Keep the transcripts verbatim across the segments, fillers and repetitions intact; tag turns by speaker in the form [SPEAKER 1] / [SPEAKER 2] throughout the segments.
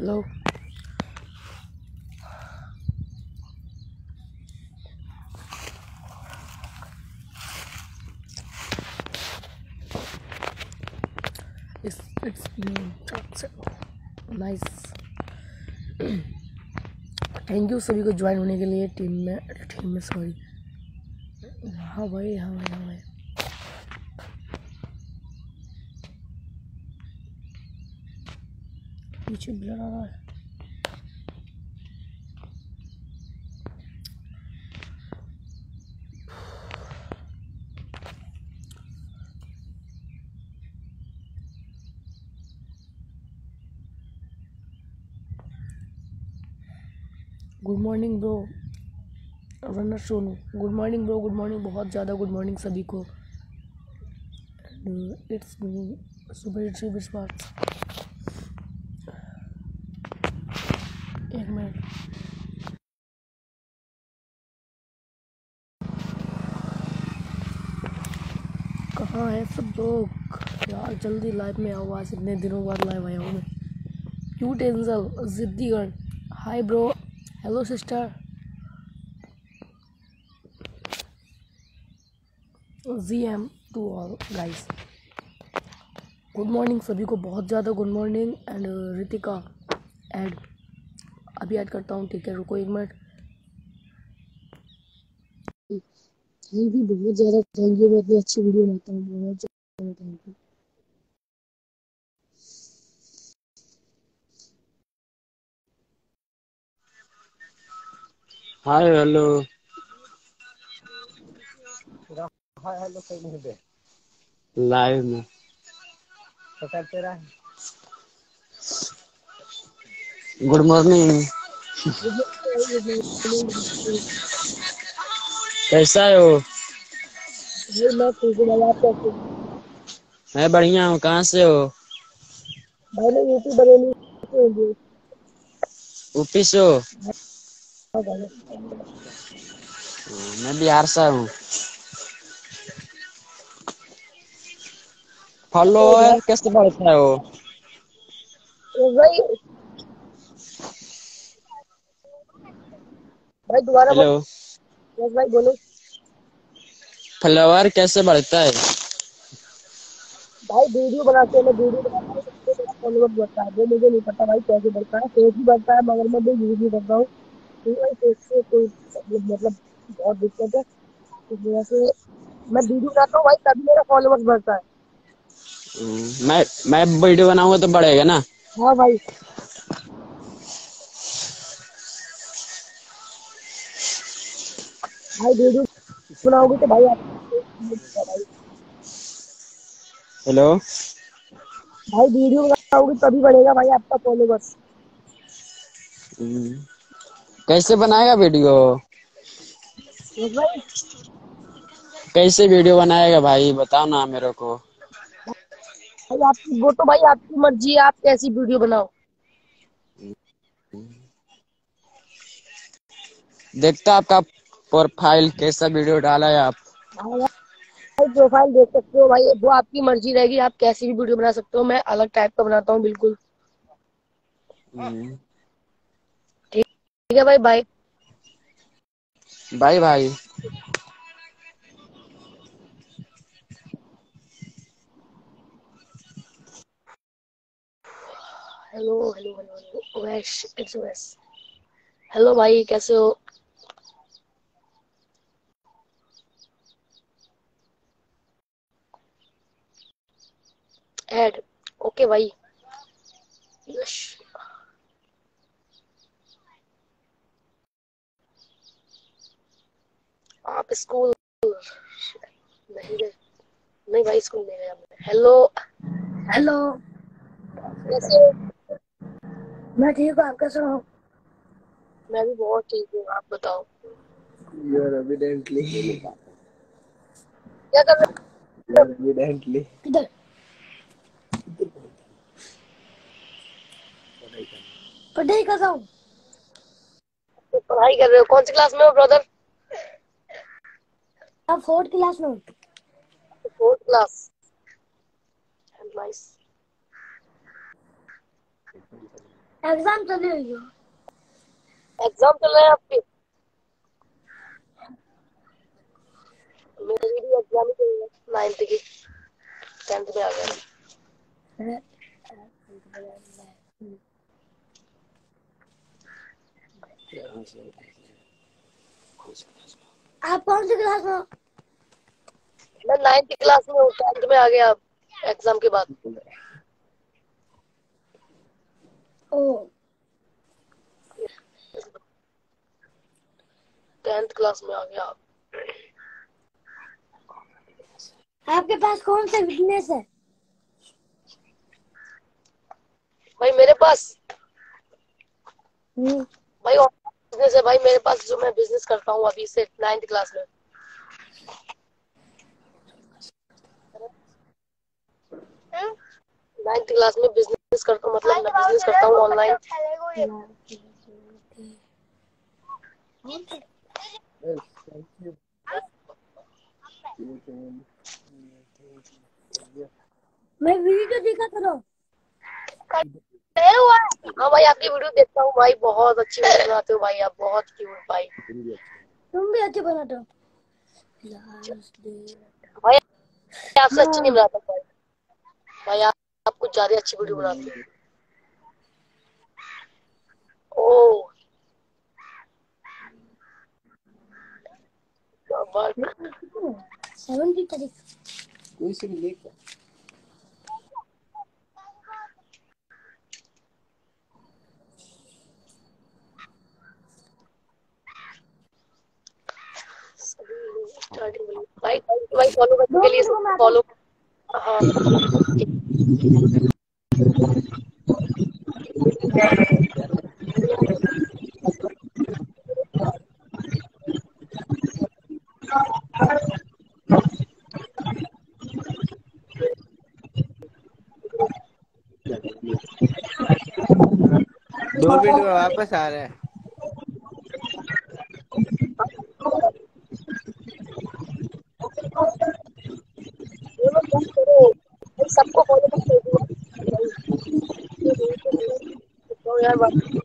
[SPEAKER 1] Hello it's it's nice. Thank you सभी को join होने के लिए टीम में टीम में सॉरी। हाँ भाई हाँ भाई हाँ भाई पीछे ब्लर आ रहा है। Good morning bro runner Sonu. Good morning bro, good morning, बहुत ज़्यादा गुड मॉर्निंग सभी को। इट्स सुपर इट्स विश्वास। एक मिनट कहाँ है सब लोग यार, जल्दी लाइव में आओ। आज इतने दिनों बाद लाइव आया हूँ मैं। क्यूट एंजल जिद्दीगढ़, hi bro, hello sister G M to all guys. Good morning सभी को, बहुत ज़्यादा good morning. And Ritika add अभी ऐड करता हूँ, ठीक है रुको एक मिनट। थैंक यू बहुत ज़्यादा, थैंक यू। मैं इतनी अच्छी वीडियो बनाता हूँ, बहुत ज़्यादा thank you.
[SPEAKER 2] Hi hello
[SPEAKER 3] hi hello कहीं नहीं दे
[SPEAKER 2] लाइव में
[SPEAKER 3] तो करते रहा।
[SPEAKER 2] Good morning. कैसा है हो?
[SPEAKER 1] मैं ठीक हूँ भाई, आप कैसे हो?
[SPEAKER 2] मैं बढ़िया हूँ। कहाँ से हो?
[SPEAKER 1] भाई मैं यूपी बरेली से हूँ।
[SPEAKER 2] यूपी से हो?
[SPEAKER 1] हाँ भाई।
[SPEAKER 2] मैं बिहार से हूँ। फॉलोअर कैसे बढ़ता है वो?
[SPEAKER 1] भाई भाई दोबारा
[SPEAKER 2] हेलो,
[SPEAKER 1] बोलो भाई, बोलो
[SPEAKER 2] फॉलोअर कैसे बढ़ता है?
[SPEAKER 1] भाई। वीडियो बनाते हैं, मैं वीडियो बनाता हूँ तो मेरा फॉलोवर बढ़ता है। वो मुझे नहीं पता भाई कैसे बढ़ता है, फेस भी बढ़ता है मगर मैं भी यूज नहीं करता हूँ। तो भाई फेस से कोई मतलब बहुत दिक्कत है, इस वजह से मैं वीडियो बनाता हूँ भाई, तभी मेरा फॉलोवर्स बढ़ता है।
[SPEAKER 2] हम्म, मैं मैं वीडियो बनाऊंगा तो बढ़ेगा ना?
[SPEAKER 1] हाँ भाई, भाई वीडियो बनाओगे तो भाई आप भाई
[SPEAKER 2] हेलो,
[SPEAKER 1] भाई वीडियो बनाओगे तभी बढ़ेगा भाई आपका फॉलोवर्स।
[SPEAKER 2] हम्म, कैसे बनाएगा वीडियो?
[SPEAKER 1] यस भाई।
[SPEAKER 2] कैसे वीडियो बनाएगा भाई, बताओ ना मेरे को।
[SPEAKER 1] भाई आपकी वो तो भाई आपकी मर्जी है, आप कैसी वीडियो बनाओ।
[SPEAKER 2] देखता आपका प्रोफाइल कैसा वीडियो डाला है आप।
[SPEAKER 1] हाँ भाई प्रोफाइल देख सकते हो भाई, वो आपकी मर्जी रहेगी, आप कैसी भी वीडियो बना सकते हो। मैं अलग टाइप का बनाता हूँ बिल्कुल।
[SPEAKER 2] हम्म,
[SPEAKER 1] ठीक है भाई, बाय।
[SPEAKER 2] बाय भाई।
[SPEAKER 1] हेलो हेलो हेलो हेलो ओएश, इट्स ओएस। हेलो भाई कैसे हो? ऐड ओके भाई। यश आप स्कूल नहीं गए? नहीं भाई स्कूल नहीं गया मैं। हेलो हेलो, कैसे हो? मैं ठीक हूँ, आप कैसे हो? मैं भी बहुत ठीक हूँ, आप बताओ।
[SPEAKER 3] You are evidently
[SPEAKER 1] क्या कर रहे
[SPEAKER 3] you
[SPEAKER 1] हो?
[SPEAKER 3] are evidently
[SPEAKER 1] किधर पढ़ाई कर रहा हूँ? पढ़ाई कर रहे हो? कौन सी क्लास में हो ब्रदर? आप फोर्थ क्लास में हो? Fourth class, nice. एग्जाम चल रही है। एग्जाम चल रहा है आपके? मेरी भी एग्जाम ही चल रहा है नाइन्थ की। टेंथ में आ गया। आप कौन सी क्लास में हो? मैं नाइन्थ क्लास में हूँ। टेंथ में आ गया अब एग्जाम के बाद। ओ टेंथ क्लास में आ गया। आपके पास कौन सा बिजनेस है? भाई मेरे पास भाई बिजनेस है भाई मेरे पास, जो मैं बिजनेस करता हूँ अभी से नाइन्थ क्लास में। नाइन्थ क्लास में बिजनेस करता हूँ, मतलब मैं बिजनेस करता हूँ online.
[SPEAKER 3] Yes, thank you. You can.
[SPEAKER 1] मैं वीडियो देखा करो। हाँ भाई आपकी वीडियो देखता हूँ भाई, बहुत अच्छी वीडियो बनाते हो भाई, आप बहुत क्यूट भाई। तुम भी अच्छे बनाते हो भाई। आपसे अच्छी नहीं बनाता भाई। भाई आप, आप कुछ ज्यादा अच्छी वीडियो बनाते हो। ओह सेवेंटी तारीख
[SPEAKER 3] कोई से मिले क्या?
[SPEAKER 1] स्टार्टिंग भाई भाई फॉलो करने के लिए फॉलो। हाँ
[SPEAKER 3] दो मिनट में वापस आ रहे हैं।
[SPEAKER 1] सबको फॉलो करते हो यार।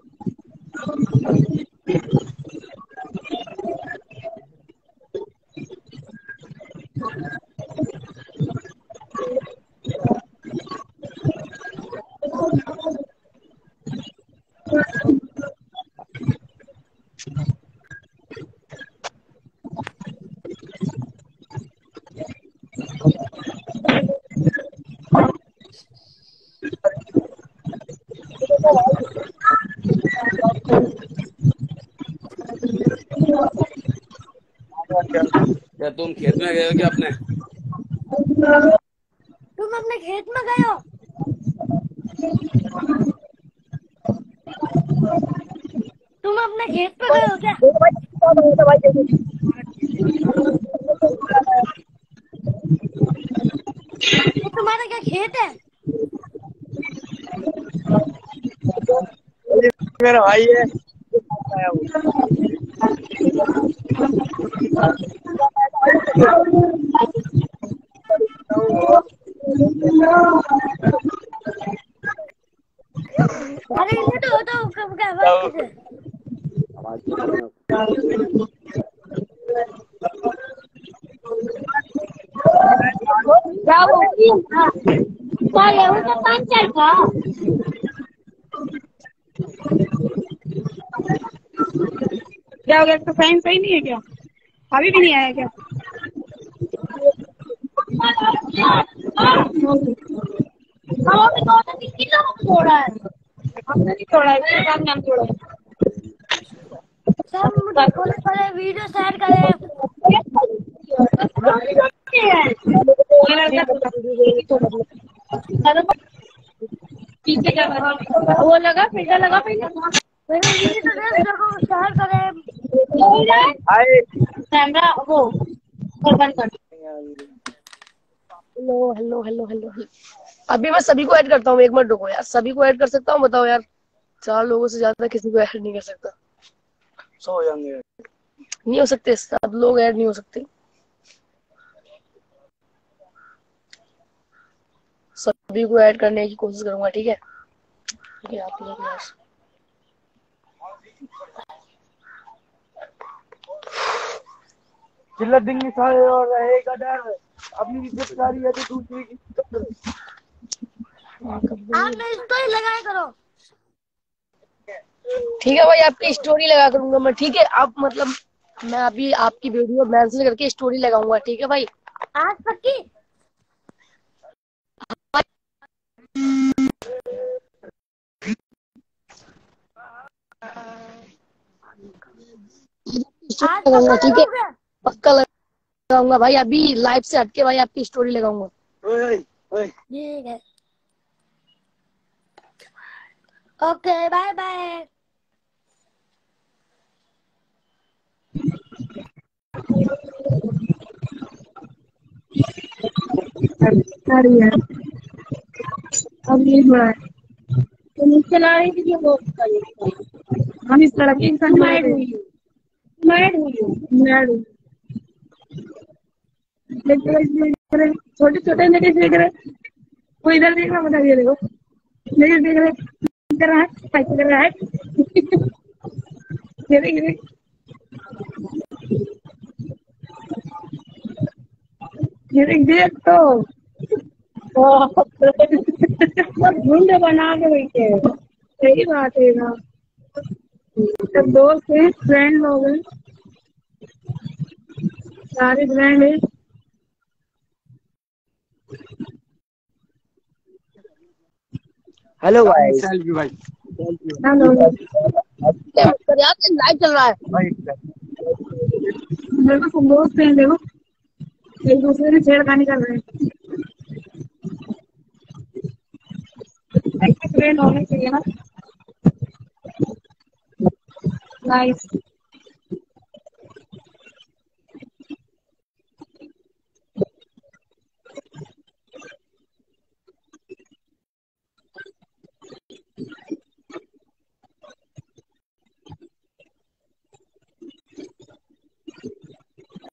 [SPEAKER 2] क्या तुम खेत में गए हो क्या अपने?
[SPEAKER 1] तुम अपने खेत में गए हो? तुम अपने खेत पे गए हो क्या? ये तुम्हारा क्या खेत है?
[SPEAKER 3] मेरा भाई है।
[SPEAKER 1] अरे इन्हें तो होता हो कब क्या आवाज किसे? क्या होगी? क्या ये वो पाँच चार का?
[SPEAKER 4] क्या हो गया? इसका साइन सही नहीं है क्या? अभी भी नहीं आया क्या?
[SPEAKER 1] हमने तो कितनी लोगों को छोड़ा है।
[SPEAKER 4] हमने नहीं छोड़ा है, इसके साथ नाम छोड़ा है।
[SPEAKER 1] सब मुझे फॉलो करे, वीडियो शेयर करे।
[SPEAKER 4] ये लड़का पीछे क्या कर रहा है? वो लगा फिल्टर लगा पहले।
[SPEAKER 1] मेरे वीडियो देखो, शेयर करे।
[SPEAKER 3] हाय।
[SPEAKER 4] कैमरा वो और बंद कर।
[SPEAKER 1] Hello hello hello hello. अभी मैं सभी को ऐड करता हूँ, एक मिनट रुको यार। सभी को ऐड कर सकता हूँ बताओ यार? चार लोगों से ज्यादा किसी को ऐड नहीं कर सकता।
[SPEAKER 3] सो हो जाएंगे।
[SPEAKER 1] नहीं हो सकते, सब लोग ऐड नहीं हो सकते। सभी को ऐड करने की कोशिश करूंगा, ठीक है? ठीक है आप लोग बस
[SPEAKER 3] चिल्लत देंगे सारे और रहेगा डर। अपनी इज्जत सारी है तो दूसरे की कदर।
[SPEAKER 5] आप मेरी स्टोरी लगाया करो।
[SPEAKER 1] ठीक है भाई, आपकी स्टोरी लगा करूंगा मैं। ठीक है, आप मतलब मैं अभी आपकी वीडियो मैंशन करके स्टोरी लगाऊंगा। ठीक है भाई।
[SPEAKER 5] आज पक्की। आज
[SPEAKER 1] लगाऊंगा,
[SPEAKER 5] पक्का
[SPEAKER 1] ठीक है,
[SPEAKER 5] लगाओगे?
[SPEAKER 1] पक्का लगाऊंगा भाई। अभी लाइव से हटके भाई आपकी स्टोरी लगाऊंगा।
[SPEAKER 5] ठीक है, ओके, बाय बाय।
[SPEAKER 4] अरे यार, अब ये हो रहा है। तुम चला रही थी वो, हम इस लड़के के साथ मैड हुई मैड हुई मैड हुई। छोटे छोटे लेके देख रहे, वो इधर देख रहा, बता, ये देखो लेके देख रहे, कर रहा है, कैसे कर रहा है। ये देख, ये देख, ये देख, देख तो झुंड बना के बैठे हैं। सही बात है ना, सब दोस्त हैं, फ्रेंड लोग हैं, सारे फ्रेंड हैं।
[SPEAKER 3] Hello guys.
[SPEAKER 2] सेल्फी भाई।
[SPEAKER 4] हेलो,
[SPEAKER 1] लाइव चल रहा है।
[SPEAKER 4] देखो सब दोस्त हैं, देखो एक दूसरे से छेड़खानी कर रहे हैं। ऐसे फ्रेंड होने चाहिए ना, नाइस।